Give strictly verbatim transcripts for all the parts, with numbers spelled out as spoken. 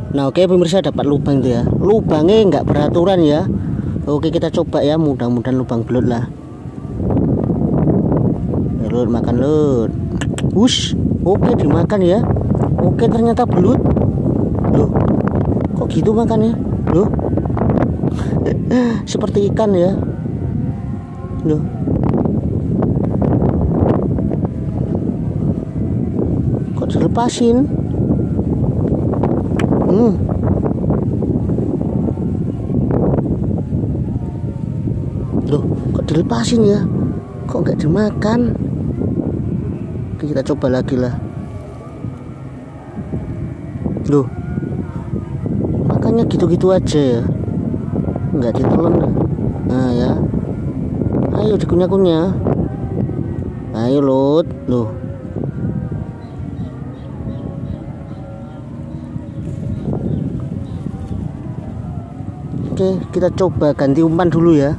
Nah oke pemirsa, dapat lubang itu ya, lubangnya nggak beraturan ya. Oke kita coba ya, mudah-mudahan lubang belut lah. Lut makan lut. Wush, oke dimakan ya. Oke ternyata belut. Loh, kok gitu makannya? Loh, seperti ikan ya. Loh, kok dilepasin? Hmm. Loh, kok dilepasin ya? Kok nggak dimakan? Oke, kita coba lagi lah. Loh, makannya gitu-gitu aja ya, nggak ditelan. Nah ya, ayo dikunyah-kunyah. Ayo Lut. Loh, oke kita coba ganti umpan dulu ya.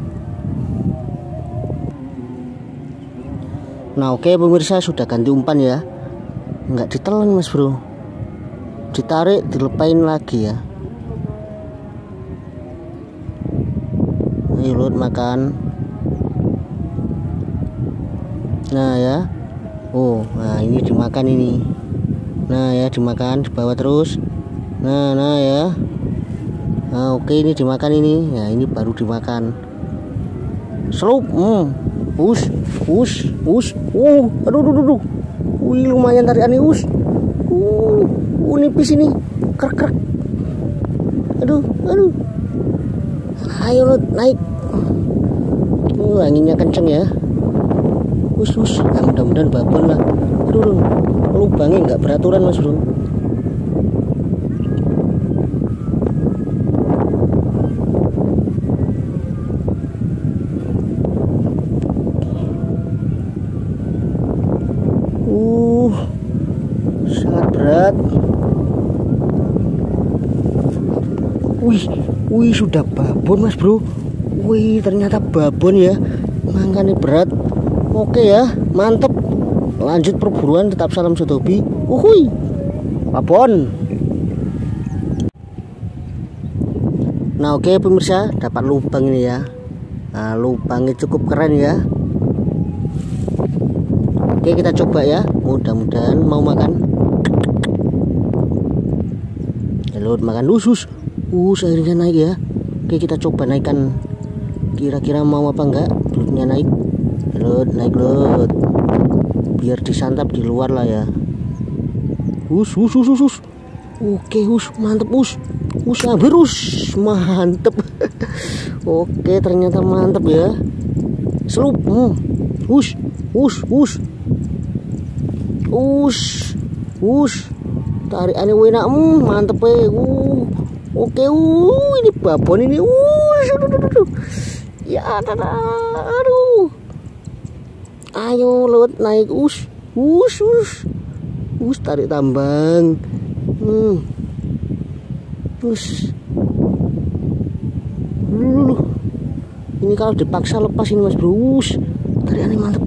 Nah oke pemirsa, sudah ganti umpan ya, nggak ditelan mas bro, ditarik dilepain lagi ya. Ayo Lut makan. Nah ya, oh nah ini dimakan ini. Nah ya dimakan, dibawa terus. Nah nah ya. Nah oke ini dimakan ini. Nah ini baru dimakan. Selup. Hmm. Us, us, us. Uh, aduh, aduh, aduh. Wih, lumayan tariannya us. Uh, uh nipis ini. Krek, krek. Aduh, aduh. Ayo Lut, naik. Uh, anginnya kenceng ya. Us, us. Nah, mudah-mudahan babon lah. Aduh, aduh. Lubangnya nggak beraturan mas bro. Uh, sangat berat. Wih, wih sudah babon mas bro. Wih ternyata babon ya, makanya berat. Oke ya, mantep. Lanjut perburuan, tetap salam satu hobi. Uhui, babon. Nah oke pemirsa, dapat lubang ini ya. Nah lubangnya cukup keren ya. Oke kita coba ya, mudah-mudahan mau makan. Lut makan usus. Us akhirnya naik ya. Oke kita coba naikkan, kira-kira mau apa enggak belutnya naik. Lut naik Lut, biar disantap di luar lah ya. Us us us us, us. Oke us mantep us. Us hampir us mantep. Oke ternyata mantep ya. Selup. Hmm. Us us us us us tarik aneh wena. Hmm, mantep ya. Uh oke. Uh ini babon ini. Uh aduh, aduh, aduh. Ya aduh, aduh. Ayo Lut naik us us us us tarik tambang. Hmm us uh. Ini kalau dipaksa lepas ini mas bro. Us tariannya mantep.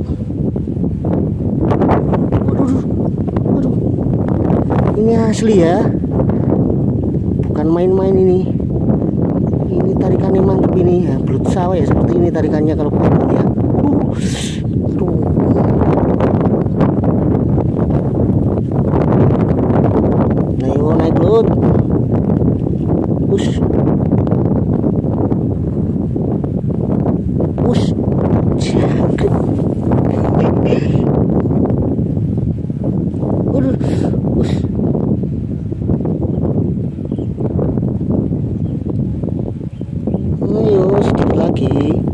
Waduh, waduh. Ini asli ya, bukan main-main ini. Ini tarikannya mantep ini ya, belut sawah ya, seperti ini tarikannya kalau babon ya. Uh. Aduh. Nah yuk naik Lut. Us us jangkrik. Waduh, us. Ayo sedikit lagi.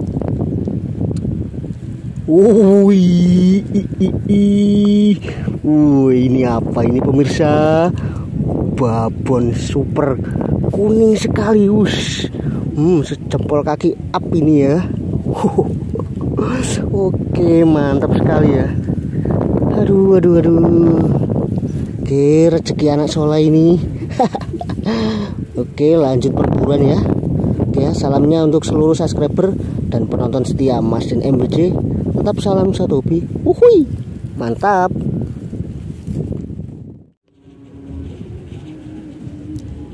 Wih, wih ini apa ini pemirsa? Babon super kuning sekali us. Hmm, sejempol kaki up ini ya. Oke mantap sekali ya. Aduh aduh aduh. Oke rezeki anak soleh ini. Oke lanjut perburuan ya. Oke ya, salamnya untuk seluruh subscriber dan penonton setia Mas Din M B J. Tetap salam satu hobi. Uhui mantap.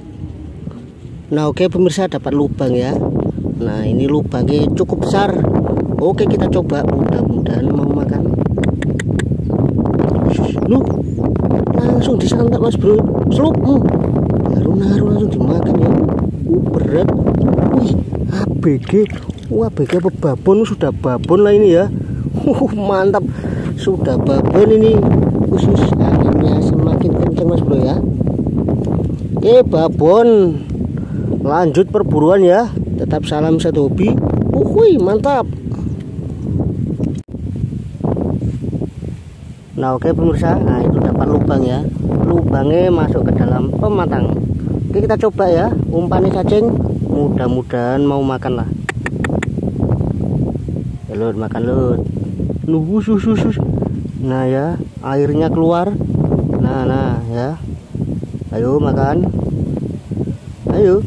Nah oke pemirsa, dapat lubang ya. Nah ini lubangnya cukup besar. Oke kita coba, mudah-mudahan mau makan. Lu langsung disantap mas bro, slup. Hmm. Baru naruh langsung dimakan ya. Uh, berat. Wih, A B G. Wah, A B G apa babon? Sudah babon lah ini ya. Uh, mantap. Sudah babon ini. Khusus anginnya semakin kencang mas bro ya. Oke babon. Lanjut perburuan ya. Tetap salam satu hobi. Uhuy, mantap. Nah oke pemirsa, nah itu dapat lubang ya. Lubangnya masuk ke dalam pematang. Oke kita coba ya, umpannya cacing. Mudah-mudahan mau makan lah. Ya lur, makan lur. Nunggu sus. Nah ya, airnya keluar. Nah nah ya. Ayo makan. Ayo.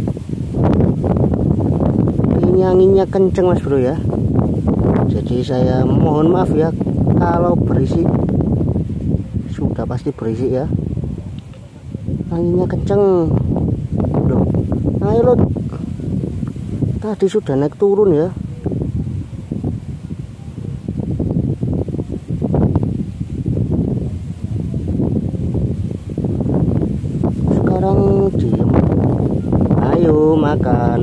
Ini anginnya kenceng mas bro ya. Jadi saya mohon maaf ya kalau berisik. Sudah pasti berisik ya. Anginnya kenceng. Loh, ayo lo. Tadi sudah naik turun ya. Sekarang diem. Ayo makan.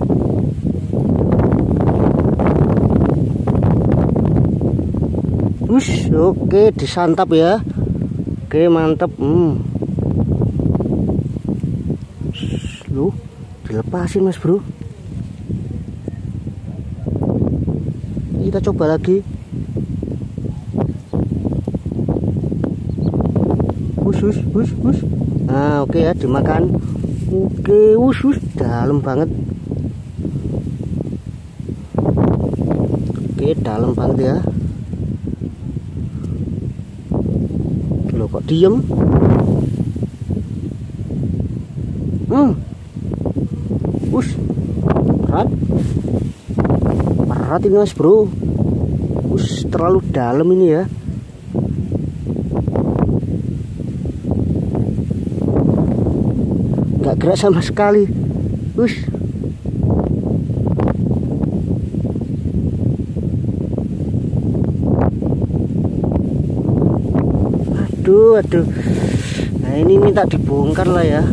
Wush, oke disantap ya. Oke mantap. Hmm. Lu dilepasin mas bro. Kita coba lagi. Wush wush wush wush. Nah oke ya dimakan. Oke wush wush, dalam banget. Oke dalam banget ya. Loh kok diem? Hmm. Wush. Berat. Berat ini mas bro. Wush, terlalu dalam ini ya. Nggak gerak sama sekali. Wush. Aduh, aduh. Nah ini minta dibongkar lah ya.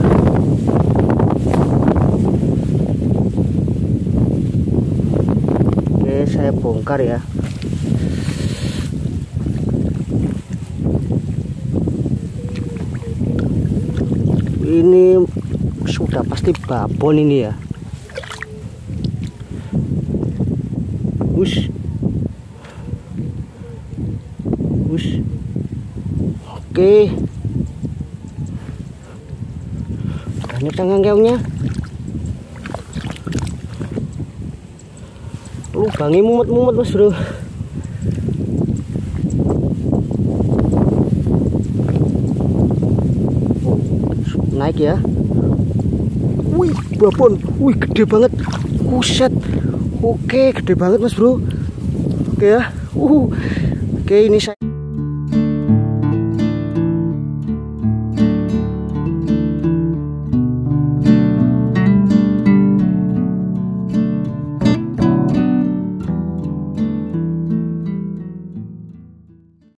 Oke saya bongkar ya. Ini sudah pasti babon ini ya. Wush. Wush. Oke. Banyak tangan keongnya. Lubangnya mumet-mumet mas bro. Naik ya. Wih babon. Wih gede banget. Buset. Oke gede banget mas bro. Oke ya. Uh. Oke ini saya